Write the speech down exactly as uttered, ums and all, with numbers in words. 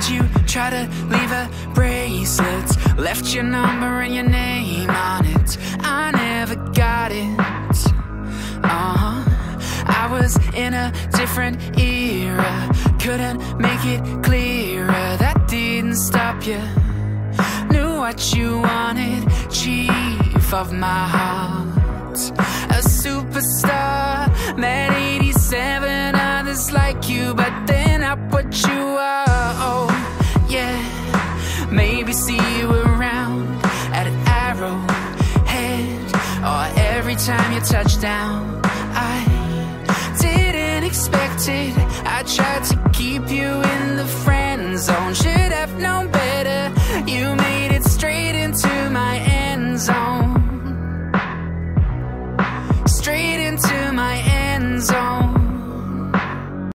Why'd you try to leave a bracelet? Left your number and your name on it. I never got it. Uh-huh. I was in a different era. Couldn't make it clearer. That didn't stop you. Knew what you wanted. Chief of my heart. A superstar. Met eighty-seven others like you, but they're not what you are. Oh, yeah. Maybe see you around at Arrowhead, or every time you touch down. I didn't expect it. I tried to